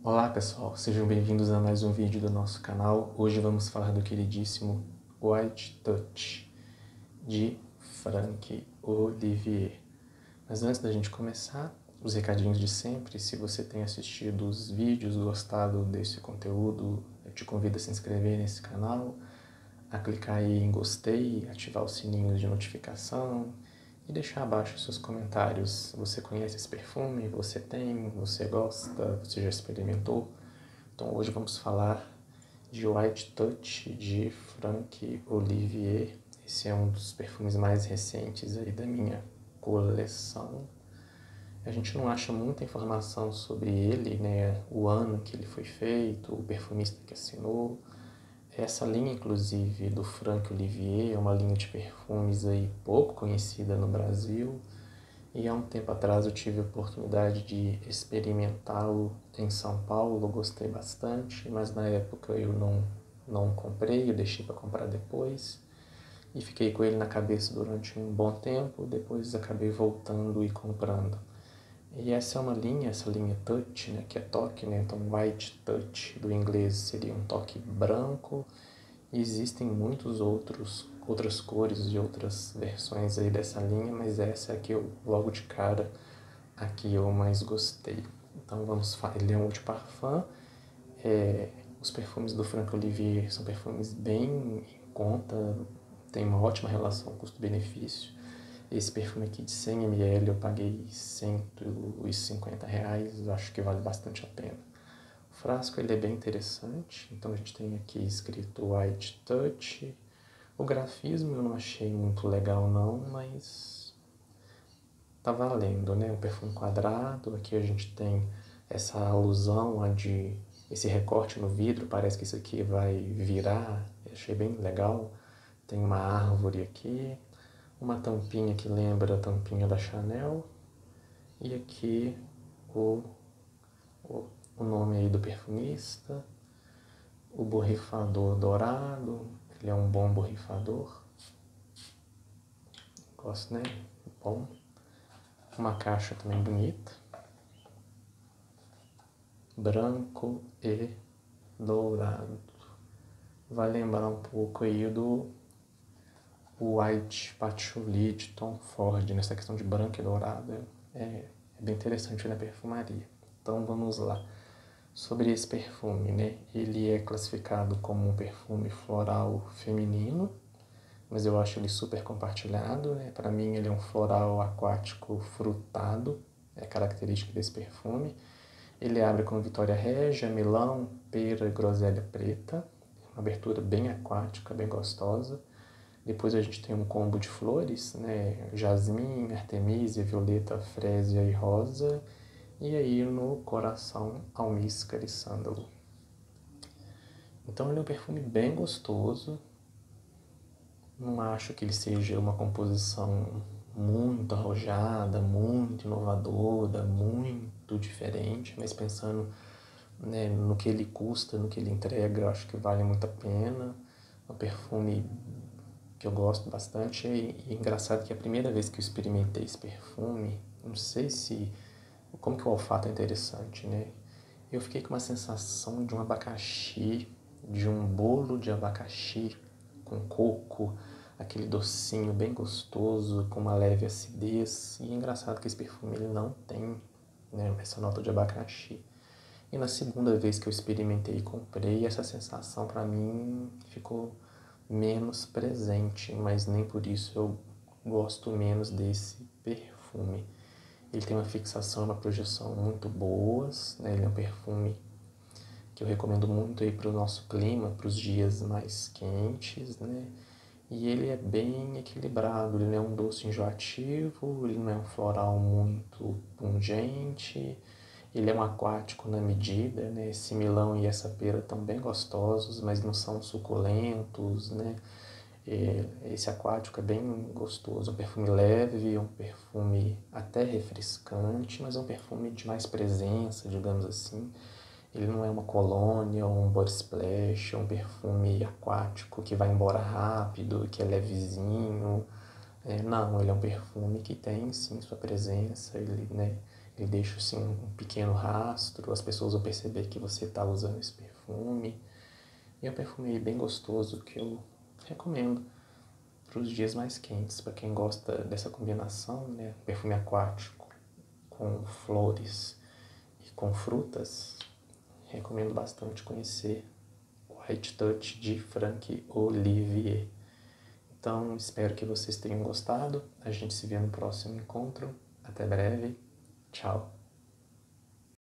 Olá pessoal, sejam bem-vindos a mais um vídeo do nosso canal. Hoje vamos falar do queridíssimo White Touch, de Franck Olivier. Mas antes da gente começar, os recadinhos de sempre. Se você tem assistido os vídeos, gostado desse conteúdo, eu te convido a se inscrever nesse canal, a clicar aí em gostei, ativar o sininho de notificação e deixar abaixo seus comentários. Você conhece esse perfume? Você tem? Você gosta? Você já experimentou? Então hoje vamos falar de White Touch de Franck Olivier. Esse é um dos perfumes mais recentes aí da minha coleção. A gente não acha muita informação sobre ele, né? O ano que ele foi feito, o perfumista que assinou. Essa linha, inclusive, do Franck Olivier é uma linha de perfumes aí pouco conhecida no Brasil. E há um tempo atrás eu tive a oportunidade de experimentá-lo em São Paulo, gostei bastante, mas na época eu não comprei, eu deixei para comprar depois. E fiquei com ele na cabeça durante um bom tempo, depois acabei voltando e comprando. E essa é uma linha, essa linha Touch, né, que é toque, né, então White Touch do inglês seria um toque branco. E existem outras cores e outras versões aí dessa linha, mas essa é a que eu, logo de cara, a que eu mais gostei. Então vamos falar, ele é um eau de parfum. Os perfumes do Franck Olivier são perfumes bem em conta, tem uma ótima relação custo-benefício. Esse perfume aqui de 100 ml eu paguei R$ 150, acho que vale bastante a pena. O frasco ele é bem interessante, então a gente tem aqui escrito White Touch. O grafismo eu não achei muito legal não, mas tá valendo, né? Um perfume quadrado, aqui a gente tem essa alusão de esse recorte no vidro, parece que isso aqui vai virar, eu achei bem legal. Tem uma árvore aqui, uma tampinha que lembra a tampinha da Chanel, e aqui o, o nome aí do perfumista, o borrifador dourado, ele é um bom borrifador, gosto, né? Bom. Uma caixa também bonita, branco e dourado. Vai lembrar um pouco aí do White Patchouli de Tom Ford, nessa questão de branco e dourado. É bem interessante na perfumaria. Então vamos lá. Sobre esse perfume, né? Ele é classificado como um perfume floral feminino, mas eu acho ele super compartilhado, né? Para mim ele é um floral aquático frutado, é característica desse perfume. Ele abre com Vitória Régia, melão, pera e groselha preta, uma abertura bem aquática, bem gostosa. Depois a gente tem um combo de flores, né? Jasmim, artemisia, violeta, frésia e rosa. E aí no coração, almíscar e sândalo. Então ele é um perfume bem gostoso. Não acho que ele seja uma composição muito arrojada, muito inovadora, muito diferente, mas pensando, né, no que ele custa, no que ele entrega, eu acho que vale muito a pena. É um perfume que eu gosto bastante. E é engraçado que a primeira vez que eu experimentei esse perfume, não sei se... como que o olfato é interessante, né? Eu fiquei com uma sensação de um abacaxi, de um bolo de abacaxi com coco, aquele docinho bem gostoso, com uma leve acidez. E é engraçado que esse perfume ele não tem, né, essa nota de abacaxi. E na segunda vez que eu experimentei e comprei, essa sensação para mim ficou menos presente, mas nem por isso eu gosto menos desse perfume. Ele tem uma fixação e uma projeção muito boas, né? Ele é um perfume que eu recomendo muito para o nosso clima, para os dias mais quentes, né? E ele é bem equilibrado, ele não é um doce enjoativo, ele não é um floral muito pungente, ele é um aquático na medida, né? Esse milão e essa pera estão bem gostosos, mas não são suculentos, né? Esse aquático é bem gostoso, é um perfume leve, é um perfume até refrescante, mas é um perfume de mais presença, digamos assim. Ele não é uma colônia ou um body splash, é um perfume aquático que vai embora rápido, que é levezinho. Não, ele é um perfume que tem sim sua presença, ele ele deixa assim um pequeno rastro, as pessoas vão perceber que você está usando esse perfume. E é um perfume bem gostoso que eu recomendo para os dias mais quentes, para quem gosta dessa combinação, né? Perfume aquático com flores e com frutas. Recomendo bastante conhecer o White Touch de Franck Olivier. Então, espero que vocês tenham gostado. A gente se vê no próximo encontro. Até breve. Tchau.